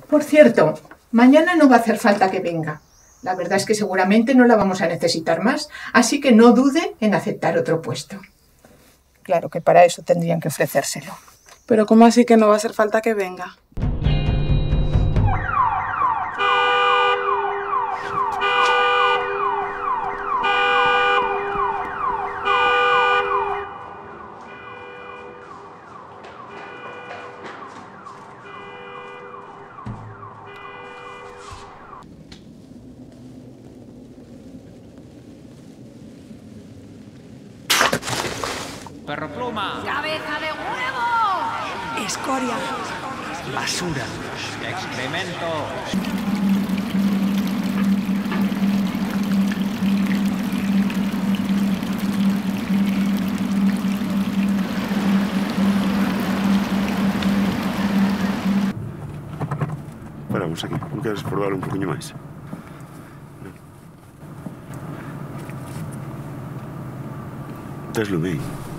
Por cierto, mañana no va a hacer falta que venga. La verdad es que seguramente no la vamos a necesitar más, así que no dude en aceptar otro puesto. Claro que para eso tendrían que ofrecérselo. Pero ¿cómo así que no va a hacer falta que venga? ¡Perro pluma! ¡Cabeza de huevo! Escoria. ¡Basura! ¡Excremento! Paramos aquí. Non queres probar un poquinho máis? Tes lume aí?